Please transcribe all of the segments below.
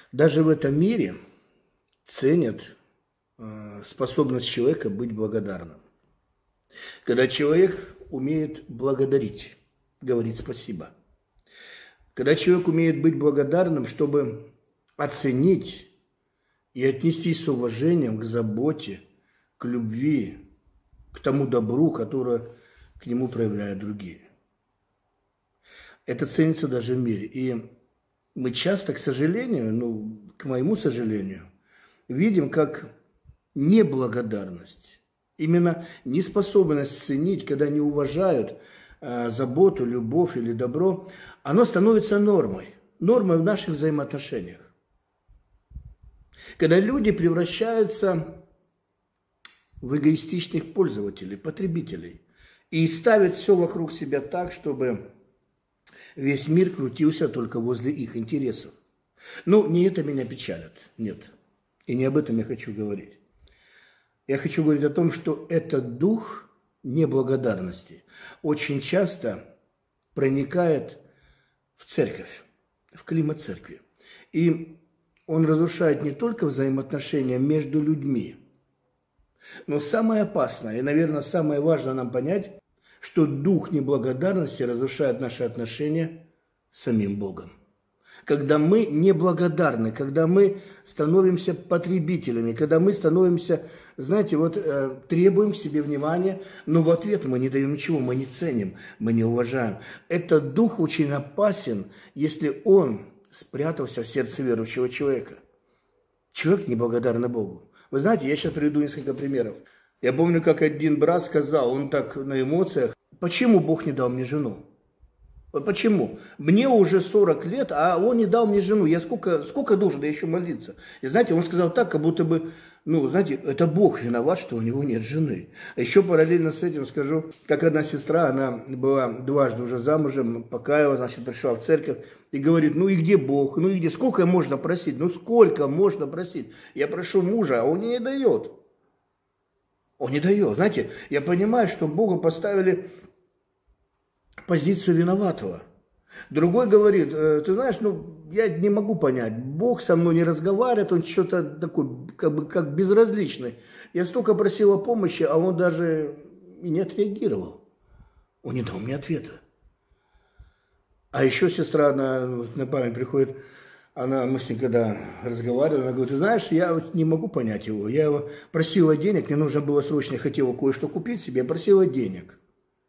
Даже в этом мире ценят способность человека быть благодарным. Когда человек умеет благодарить, говорить спасибо. Когда человек умеет быть благодарным, чтобы оценить и отнестись с уважением к заботе, к любви, к тому добру, которое к нему проявляют другие. Это ценится даже в мире. И мы часто, к сожалению, к моему сожалению, видим, как неблагодарность, именно неспособность ценить, когда не уважают заботу, любовь или добро, оно становится нормой в наших взаимоотношениях. Когда люди превращаются в эгоистичных пользователей, потребителей, и ставят все вокруг себя так, чтобы весь мир крутился только возле их интересов. Не это меня печалит, нет. И не об этом я хочу говорить. Я хочу говорить о том, что этот дух неблагодарности очень часто проникает в церковь, в климат церкви. И он разрушает не только взаимоотношения между людьми, но самое опасное и, наверное, самое важное нам понять, что дух неблагодарности разрушает наши отношения с самим Богом. Когда мы неблагодарны, когда мы становимся потребителями, когда мы становимся, требуем к себе внимания, но в ответ мы не даем ничего, мы не ценим, мы не уважаем. Этот дух очень опасен, если он спрятался в сердце верующего человека. Человек неблагодарный Богу. Вы знаете, я сейчас приведу несколько примеров. Я помню, как один брат сказал, он так на эмоциях, почему Бог не дал мне жену? Вот почему? Мне уже 40 лет, а он не дал мне жену. Я сколько должен я еще молиться? И знаете, он сказал так, как будто бы, это Бог виноват, что у него нет жены. А еще параллельно с этим скажу, как одна сестра, она была дважды уже замужем, покаялась, пришла в церковь и говорит, и где Бог, и где, сколько можно просить, сколько можно просить? Я прошу мужа, а он мне не дает. Он не дает. Знаете, я понимаю, что Бога поставили позицию виноватого. Другой говорит, ты знаешь, я не могу понять, Бог со мной не разговаривает, он что-то такой, как безразличный. Я столько просил о помощи, а он даже и не отреагировал. Он не дал мне ответа. А еще сестра, она на память приходит, мы с ней когда разговаривали, она говорит, ты знаешь, я не могу понять его. Я его просила денег, мне нужно было срочно, я хотела кое-что купить себе, я просила денег.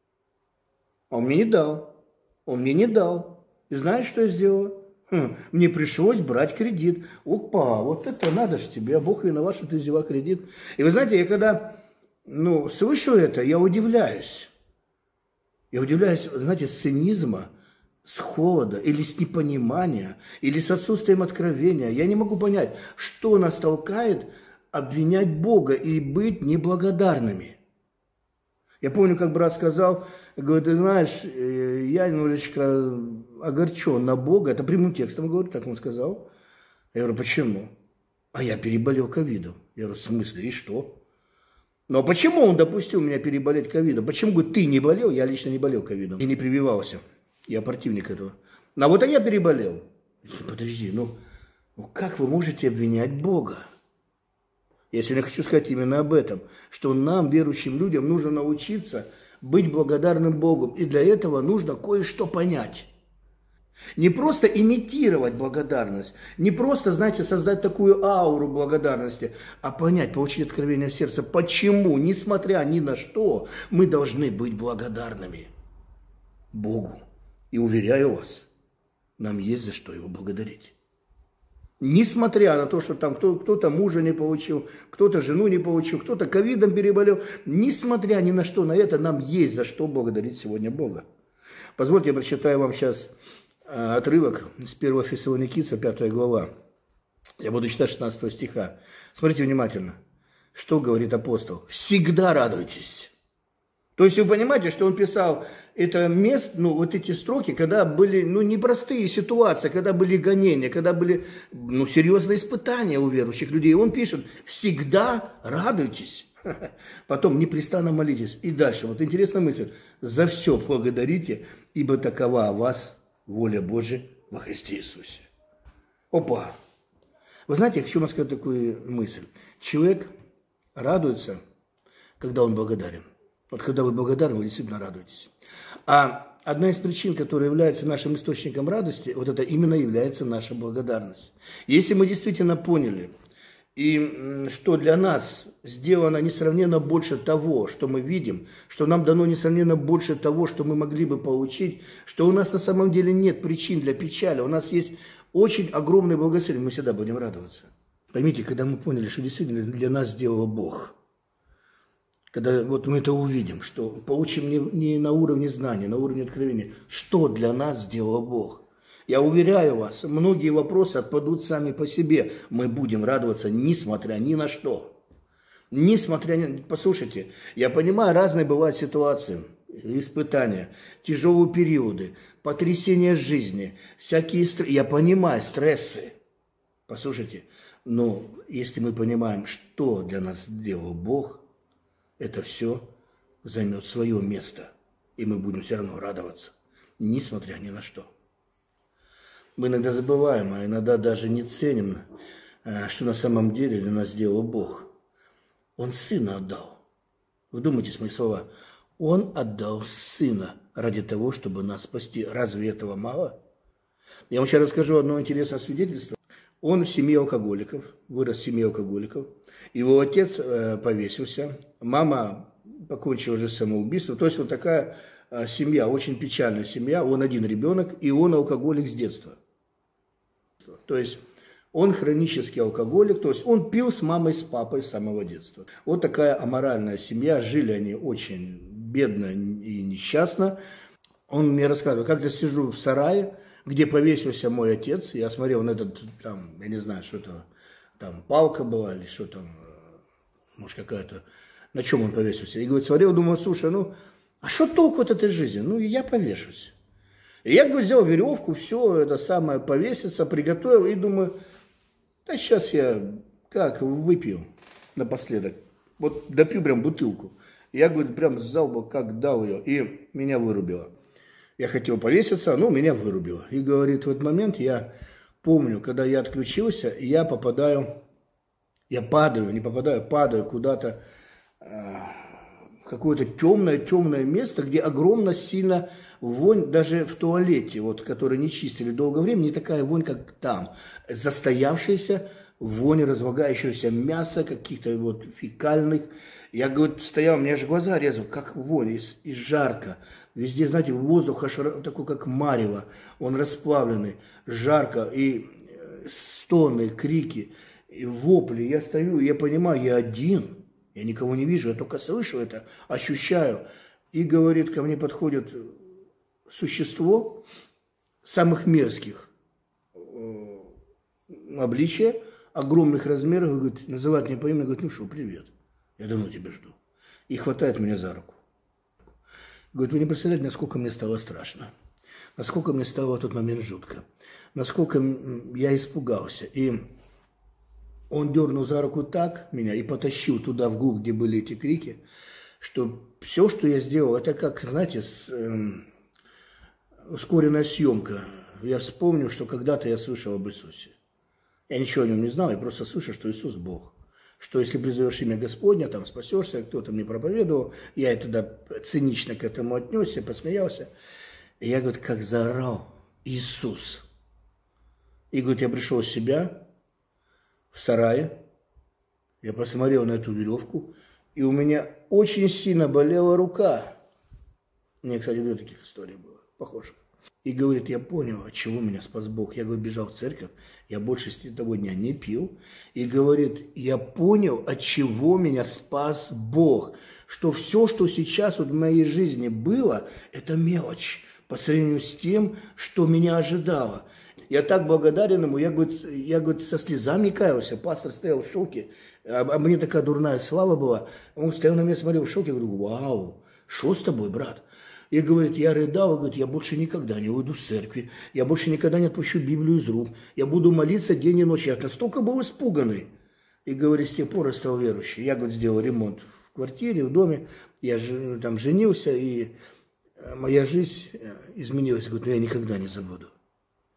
А он мне не дал. Он мне не дал. И знаешь, что я сделала? Мне пришлось брать кредит. Опа, вот это надо же тебе, а Бог виноват, что ты взяла кредит. И вы знаете, я когда слышу это, я удивляюсь. Я удивляюсь, знаете, с цинизма, с холода, или с непонимания, или с отсутствием откровения. Я не могу понять, что нас толкает обвинять Бога и быть неблагодарными. Я помню, как брат сказал, говорит, ты знаешь, я немножечко огорчен на Бога. Это прямым текстом говорю, так он сказал. Я говорю, почему? А я переболел ковидом. Я говорю, в смысле, и что? А почему он допустил меня переболеть ковидом? Почему, говорит, ты не болел? Я лично не болел ковидом. И не прививался. Я противник этого. А я переболел. Подожди, как вы можете обвинять Бога? Я сегодня хочу сказать именно об этом, что нам, верующим людям, нужно научиться быть благодарным Богу. И для этого нужно кое-что понять. Не просто имитировать благодарность, не просто, создать такую ауру благодарности, а понять, получить откровение в сердце, почему, несмотря ни на что, мы должны быть благодарными Богу. И уверяю вас, нам есть за что его благодарить. Несмотря на то, что там кто-то мужа не получил, кто-то жену не получил, кто-то ковидом переболел, несмотря ни на что, на это нам есть за что благодарить сегодня Бога. Позвольте, я прочитаю вам сейчас отрывок с 1 Фессалоникийцам, 5 глава. Я буду читать 16 стиха. Смотрите внимательно, что говорит апостол. «Всегда радуйтесь». То есть вы понимаете, что он писал это место, эти строки, когда были, непростые ситуации, когда были гонения, когда были, серьезные испытания у верующих людей. Он пишет, всегда радуйтесь, потом непрестанно молитесь. И дальше, интересная мысль, за все благодарите, ибо такова о вас воля Божия во Христе Иисусе. Опа! Вы знаете, я хочу вам сказать такую мысль. Человек радуется, когда он благодарен. Вот когда вы благодарны, вы действительно радуетесь. А одна из причин, которая является нашим источником радости, вот это именно является наша благодарность. Если мы действительно поняли, и что для нас сделано несравненно больше того, что мы видим, что нам дано несравненно больше того, что мы могли бы получить, что у нас на самом деле нет причин для печали, у нас есть очень огромное благословение, мы всегда будем радоваться. Поймите, когда мы поняли, что действительно для нас сделал Бог, когда вот мы это увидим, что получим не на уровне знания, на уровне откровения, что для нас сделал Бог. Я уверяю вас, многие вопросы отпадут сами по себе. Мы будем радоваться, несмотря ни на что. Несмотря ни... Послушайте, я понимаю, разные бывают ситуации, испытания, тяжелые периоды, потрясения жизни, всякие стрессы. Я понимаю, стрессы. Послушайте, но если мы понимаем, что для нас сделал Бог, это все займет свое место. И мы будем все равно радоваться, несмотря ни на что. Мы иногда забываем, а иногда даже не ценим, что на самом деле для нас сделал Бог. Он Сына отдал. Вдумайтесь в мои слова. Он отдал Сына ради того, чтобы нас спасти. Разве этого мало? Я вам сейчас расскажу одно интересное свидетельство. Он в семье алкоголиков, вырос в семье алкоголиков. Его отец повесился, мама покончила уже самоубийством. То есть вот такая семья, очень печальная семья. Он один ребенок, и он алкоголик с детства. То есть он хронический алкоголик, то есть он пил с мамой, с папой с самого детства. Вот такая аморальная семья, жили они очень бедно и несчастно. Он мне рассказывал, как-то сижу в сарае, где повесился мой отец, я смотрел на этот, там, я не знаю, что-то, там палка была или что там, может какая-то, на чем он повесился. И говорит, смотрел, думал, слушай, ну, а что толку от этой жизни? Ну, я повешусь. И я, говорю, взял веревку, все это самое, повеситься, приготовил, и думаю, да сейчас я как выпью напоследок, вот допью прям бутылку. Я, говорю, прям залпа как дал ее, и меня вырубило. Я хотел повеситься, но меня вырубило. И, говорит, в этот момент я помню, когда я отключился, я попадаю, я падаю, не попадаю, падаю куда-то в какое-то темное место, где огромно сильно вонь, даже в туалете, вот, который не чистили долгое время, не такая вонь, как там. Застоявшаяся вонь разлагающегося мяса, каких-то вот фекальных. Я, говорю, стоял, у меня же глаза резал, как вонь, и жарко. Везде, знаете, воздух такой, как марево, он расплавленный, жарко, и стоны, крики, и вопли. Я стою, я понимаю, я один, я никого не вижу, я только слышу это, ощущаю. И, говорит, ко мне подходит существо самых мерзких обличия, огромных размеров, и, говорит, называет меня по имени, говорит, ну что, привет, я давно тебя жду. И хватает меня за руку. Говорит, вы не представляете, насколько мне стало страшно, насколько мне стало в тот момент жутко, насколько я испугался. И он дернул за руку так меня и потащил туда вглубь, где были эти крики, что все, что я сделал, это как, знаете, ускоренная съемка. Я вспомню, что когда-то я слышал об Иисусе. Я ничего о нем не знал, я просто слышал, что Иисус Бог. Что если призовешь имя Господня, там спасешься, кто-то мне проповедовал. Я тогда цинично к этому отнесся, посмеялся. И я, говорит, как заорал Иисус. И, говорит, я пришел в себя в сарае, я посмотрел на эту веревку, и у меня очень сильно болела рука. Мне, кстати, две таких истории было, похожих. И говорит, я понял, от чего меня спас Бог. Я, говорит, бежал в церковь, я больше с того дня не пил. И говорит, я понял, от чего меня спас Бог. Что все, что сейчас вот в моей жизни было, это мелочь по сравнению с тем, что меня ожидало. Я так благодарен ему, я, говорит, со слезами каялся. Пастор стоял в шоке, а мне такая дурная слава была. Он стоял на меня, смотрел в шоке, я говорю, вау, что с тобой, брат? И, говорит, я рыдал, говорит, я больше никогда не уйду с церкви, я больше никогда не отпущу Библию из рук, я буду молиться день и ночь. Я настолько был испуганный. И, говорит, с тех пор я стал верующим. Я, говорит, сделал ремонт в квартире, в доме, я там женился, и моя жизнь изменилась. Говорит, но я никогда не забуду.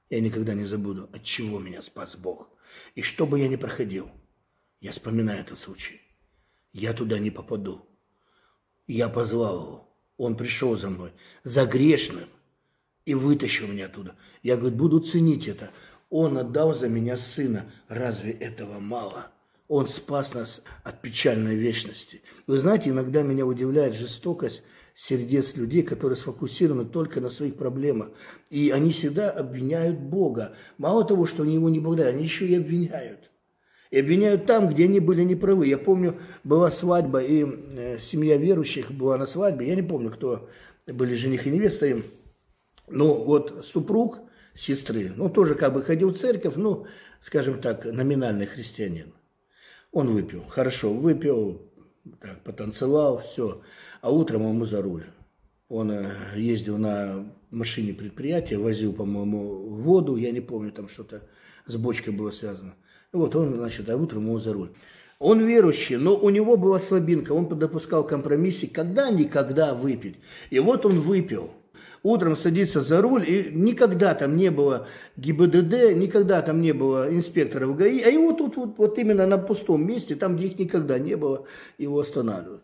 Я никогда не забуду, от чего меня спас Бог. И что бы я ни проходил, я вспоминаю этот случай. Я туда не попаду. Я позвал его. Он пришел за мной, за грешным, и вытащил меня оттуда. Я, говорю, буду ценить это. Он отдал за меня сына. Разве этого мало? Он спас нас от печальной вечности. Вы знаете, иногда меня удивляет жестокость сердец людей, которые сфокусированы только на своих проблемах. И они всегда обвиняют Бога. Мало того, что они его не благодарят, они еще и обвиняют. И обвиняют там, где они были неправы. Я помню, была свадьба, и семья верующих была на свадьбе. Я не помню, кто были жених и невеста им. Но вот супруг сестры, тоже как бы ходил в церковь, скажем так, номинальный христианин. Он выпил, хорошо, выпил, так, потанцевал, все. А утром ему за руль. Он ездил на машине предприятия, возил, по-моему, воду, я не помню, там что-то с бочкой было связано. И вот он, а утром ему за руль. Он верующий, но у него была слабинка, он допускал компромиссы, когда-никогда выпить. И вот он выпил. Утром садится за руль, и никогда там не было ГИБДД, никогда там не было инспекторов ГАИ, а его тут вот именно на пустом месте, там, где их никогда не было, его останавливают.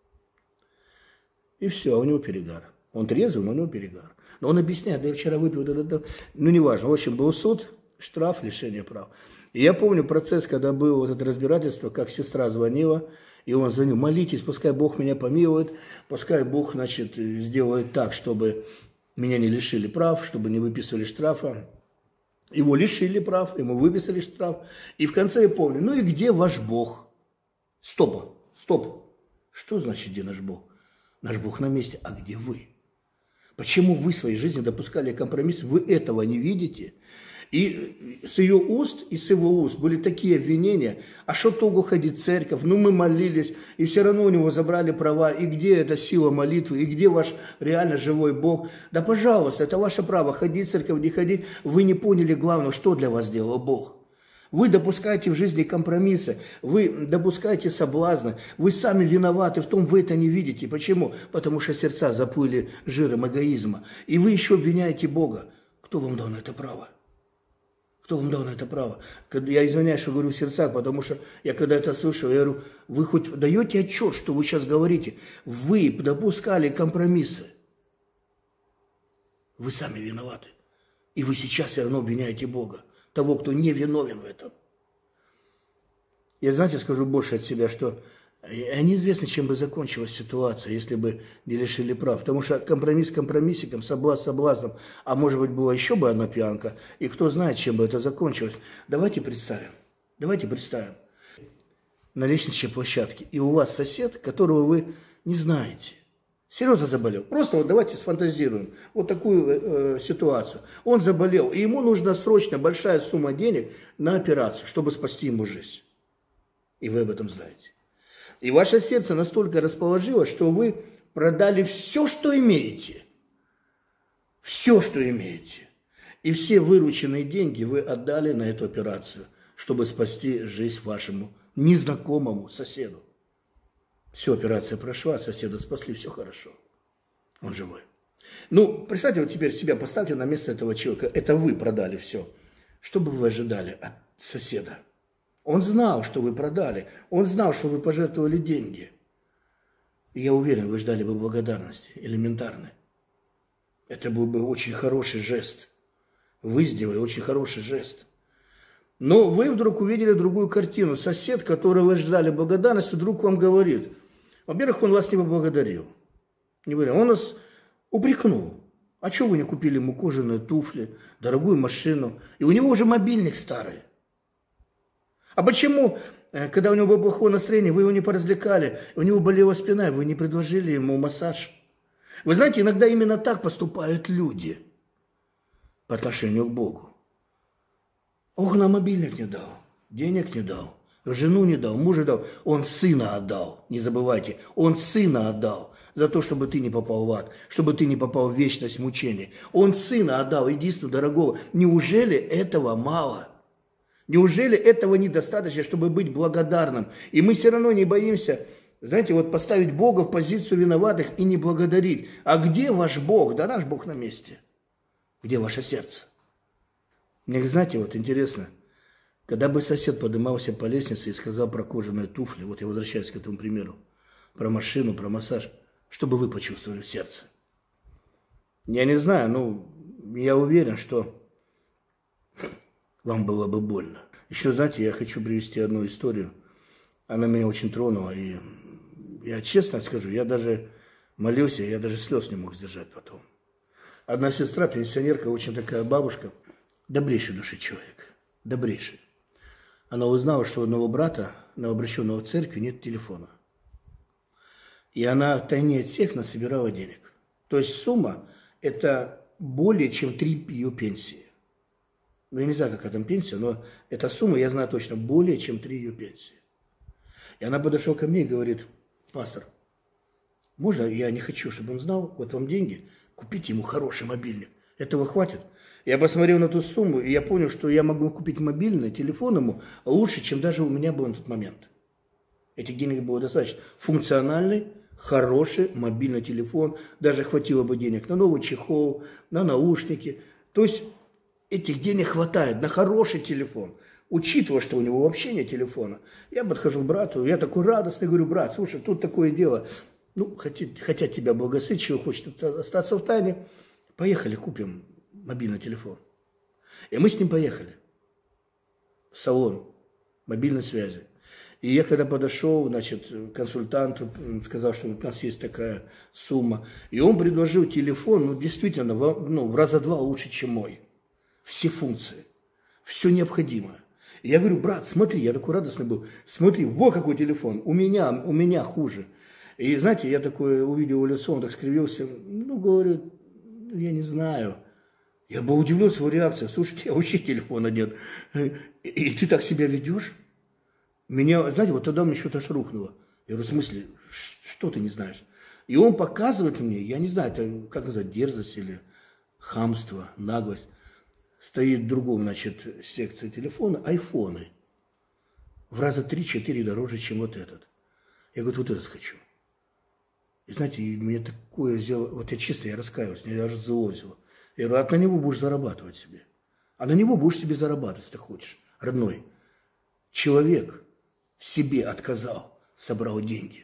И все, у него перегар. Он трезвый, но у него перегар. Но он объясняет, да я вчера выпил, неважно. В общем, был суд, штраф, лишение прав. И я помню процесс, когда было вот это разбирательство, как сестра звонила, и он звонил, молитесь, пускай Бог меня помилует, пускай Бог, сделает так, чтобы меня не лишили прав, чтобы не выписывали штрафа. Его лишили прав, ему выписали штраф. И в конце я помню, и где ваш Бог? Стоп. Что значит, где наш Бог? Наш Бог на месте, а где вы? Почему вы в своей жизни допускали компромисс? Вы этого не видите? И с ее уст и с его уст были такие обвинения. А что толку ходить в церковь? Мы молились, и все равно у него забрали права. И где эта сила молитвы? И где ваш реально живой Бог? Да, пожалуйста, это ваше право. Ходить в церковь, не ходить. Вы не поняли главного, что для вас сделал Бог. Вы допускаете в жизни компромиссы, вы допускаете соблазны, вы сами виноваты в том, вы это не видите. Почему? Потому что сердца заплыли жиром эгоизма. И вы еще обвиняете Бога. Кто вам дал на это право? Кто вам дал на это право? Я извиняюсь, что говорю в сердцах, потому что я когда это слышал, я говорю, вы хоть даете отчет, что вы сейчас говорите? Вы допускали компромиссы. Вы сами виноваты. И вы сейчас все равно обвиняете Бога. Того, кто не виновен в этом. Я, знаете, скажу больше от себя, что неизвестно, чем бы закончилась ситуация, если бы не лишили прав. Потому что компромисс компромиссиком, соблазн соблазном, а может быть, была еще бы одна пьянка, и кто знает, чем бы это закончилось. Давайте представим на лестничной площадке, и у вас сосед, которого вы не знаете, серьезно заболел. Просто давайте сфантазируем вот такую ситуацию. Он заболел, и ему нужна срочно большая сумма денег на операцию, чтобы спасти ему жизнь. И вы об этом знаете. И ваше сердце настолько расположилось, что вы продали все, что имеете. Все, что имеете. И все вырученные деньги вы отдали на эту операцию, чтобы спасти жизнь вашему незнакомому соседу. Все, операция прошла, соседа спасли, все хорошо. Он живой. Представьте, вот теперь себя поставьте на место этого человека. Это вы продали все. Что бы вы ожидали от соседа? Он знал, что вы продали. Он знал, что вы пожертвовали деньги. И я уверен, вы ждали бы благодарности, элементарной. Это был бы очень хороший жест. Вы сделали очень хороший жест. Но вы вдруг увидели другую картину. Сосед, которого вы ждали благодарности, вдруг вам говорит. Во-первых, он вас не поблагодарил. Он нас упрекнул. А что вы не купили ему кожаные туфли, дорогую машину? И у него уже мобильник старый. А почему, когда у него было плохое настроение, вы его не поразвлекали, у него болела спина, вы не предложили ему массаж? Вы знаете, иногда именно так поступают люди по отношению к Богу. Ох, нам мобильник не дал, денег не дал, жену не дал, мужа дал. Он сына отдал, не забывайте, он сына отдал за то, чтобы ты не попал в ад, чтобы ты не попал в вечность мучений. Он сына отдал, единственного дорогого. Неужели этого мало? Неужели этого недостаточно, чтобы быть благодарным? И мы все равно не боимся, знаете, поставить Бога в позицию виноватых и не благодарить. А где ваш Бог? Да наш Бог на месте. Где ваше сердце? Мне, знаете, вот интересно, когда бы сосед поднимался по лестнице и сказал про кожаные туфли, вот я возвращаюсь к этому примеру, про машину, про массаж, что бы вы почувствовали в сердце? Я не знаю, но я уверен, что вам было бы больно. Еще, знаете, я хочу привести одну историю. Она меня очень тронула. И я честно скажу, я даже молился, я даже слез не мог сдержать потом. Одна сестра, пенсионерка, очень такая бабушка, добрейшей души человек, добрейший. Она узнала, что у одного брата, новообращенного в церкви, нет телефона. И она втайне от всех насобирала денег. То есть сумма – это более чем 3 ее пенсии. Ну, я не знаю, какая там пенсия, но эта сумма, я знаю точно, более чем 3 ее пенсии. И она подошла ко мне и говорит: пастор, можно, я не хочу, чтобы он знал, вот вам деньги, купите ему хороший мобильник. Этого хватит? Я посмотрел на ту сумму, и я понял, что я могу купить мобильный телефон ему лучше, чем даже у меня был на тот момент. Этих денег было достаточно. Функциональный, хороший мобильный телефон. Даже хватило бы денег на новый чехол, на наушники. То есть этих денег хватает на хороший телефон. Учитывая, что у него вообще нет телефона, я подхожу к брату, я такой радостный, говорю: брат, слушай, тут такое дело. Ну, хотят тебя благословить, чего хочет остаться в тайне. Поехали, купим мобильный телефон. И мы с ним поехали в салон мобильной связи. И я когда подошел, значит, к консультанту, сказал, что у нас есть такая сумма. И он предложил телефон, ну, действительно, в раза 2 лучше, чем мой. Все функции, все необходимое. И я говорю: брат, смотри, я такой радостный был, смотри, вот какой телефон, у меня хуже. И знаете, я такое увидел его лицо, он так скривился, ну, говорит, я не знаю. Я был удивлен его реакцией: слушай, у тебя вообще телефона нет, и ты так себя ведешь? Меня, знаете, вот тогда мне что-то аж рухнуло. Я говорю: в смысле, что ты не знаешь? И он показывает мне, я не знаю, это как назвать, дерзость или хамство, наглость. Стоит в другом, значит, секции телефона айфоны. В раза 3-4 дороже, чем вот этот. Я говорю: вот этот хочу. И знаете, мне такое сделало, вот я чисто, я раскаиваюсь, меня даже зло взяло. Я говорю: а на него будешь зарабатывать себе. А на него будешь себе зарабатывать, если ты хочешь. Родной, человек в себе отказал, собрал деньги.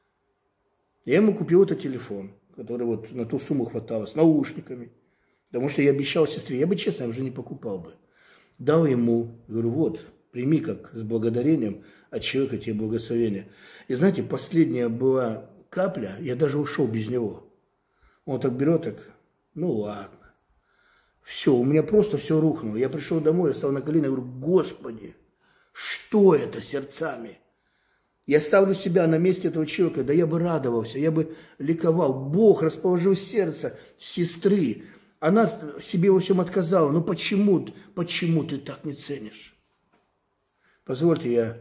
Я ему купил этот телефон, который вот на ту сумму хватало, с наушниками. Потому что я обещал сестре, я бы, честно, уже не покупал бы. Дал ему, говорю: вот, прими как с благодарением от человека тебе благословение. И знаете, последняя была капля, я даже ушел без него. Он так берет, так, ну ладно. Все, у меня просто все рухнуло. Я пришел домой, я стал на колени, говорю: Господи, что это сердцами? Я ставлю себя на месте этого человека, да я бы радовался, я бы ликовал. Бог расположил сердце сестры. Она себе во всем отказала. Ну почему ты так не ценишь? Позвольте я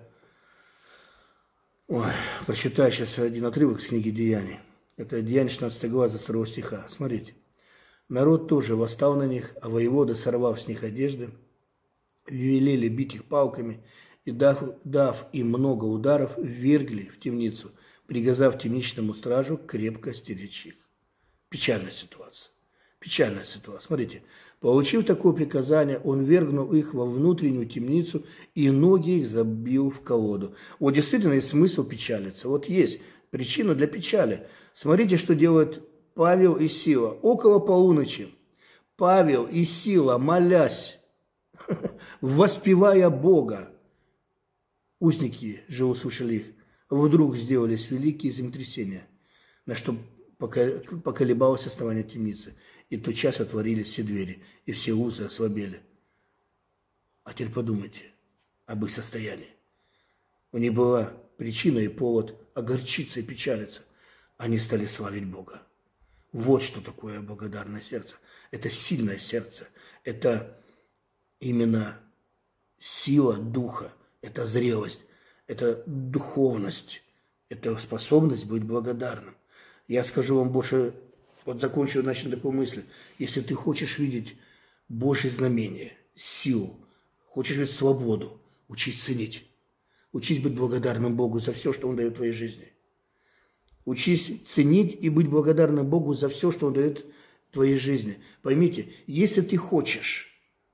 прочитаю сейчас один отрывок с книги Деяний. Это Деяния 16 глава, 2 стиха. Смотрите. Народ тоже восстал на них, а воеводы, сорвав с них одежды, велели бить их палками и, дав им много ударов, ввергли в темницу, приказав темничному стражу крепко стеречь их. Печальная ситуация. Печальная ситуация. Смотрите, получив такое приказание, он вергнул их во внутреннюю темницу и ноги их забил в колоду. Вот действительно есть смысл печалиться. Вот есть причина для печали. Смотрите, что делают Павел и Сила. Около полуночи Павел и Сила, молясь, воспевая Бога, узники же услышали их, вдруг сделались великие землетрясения, на что поколебалось основание темницы. И тотчас отворились все двери, и все узы ослабели. А теперь подумайте об их состоянии. У них была причина и повод огорчиться и печалиться. Они стали славить Бога. Вот что такое благодарное сердце. Это сильное сердце. Это именно сила духа. Это зрелость. Это духовность. Это способность быть благодарным. Я скажу вам больше, вот закончу, значит, такую мысль. Если ты хочешь видеть Божье знамение, силу, хочешь видеть свободу, учись ценить. Учись быть благодарным Богу за все, что Он дает в твоей жизни. Учись ценить и быть благодарным Богу за все, что Он дает в твоей жизни. Поймите, если ты хочешь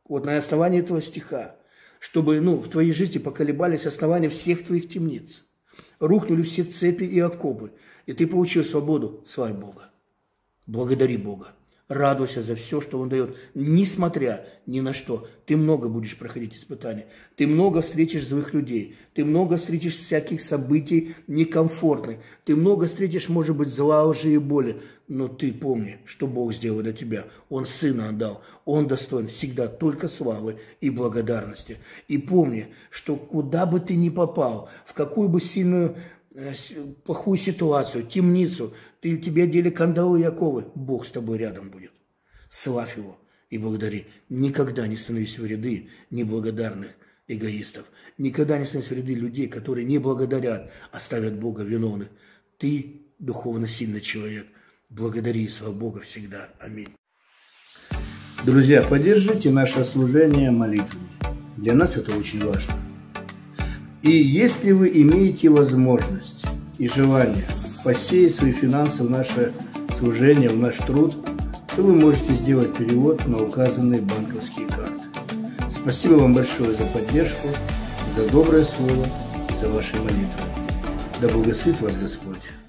вот на основании этого стиха, чтобы в твоей жизни поколебались основания всех твоих темниц. Рухнули все цепи и оковы, и ты получил свободу. Славь Бога. Благодари Бога. Радуйся за все, что Он дает, несмотря ни на что. Ты много будешь проходить испытаний. Ты много встретишь злых людей. Ты много встретишь всяких событий некомфортных. Ты много встретишь, может быть, зла, лжи и боли. Но ты помни, что Бог сделал для тебя. Он Сына отдал. Он достоин всегда только славы и благодарности. И помни, что куда бы ты ни попал, в какую бы сильную плохую ситуацию, темницу, тебе одели кандалы и оковы, Бог с тобой рядом будет. Славь Его и благодари. Никогда не становись в ряды неблагодарных эгоистов. Никогда не становись в ряды людей, которые не благодарят, а ставят Бога виновных. Ты духовно сильный человек. Благодари и слава Бога всегда. Аминь. Друзья, поддержите наше служение молитвами. Для нас это очень важно. И если вы имеете возможность и желание посеять свои финансы в наше служение, в наш труд, то вы можете сделать перевод на указанные банковские карты. Спасибо вам большое за поддержку, за доброе слово, за ваши молитвы. Да благословит вас Господь.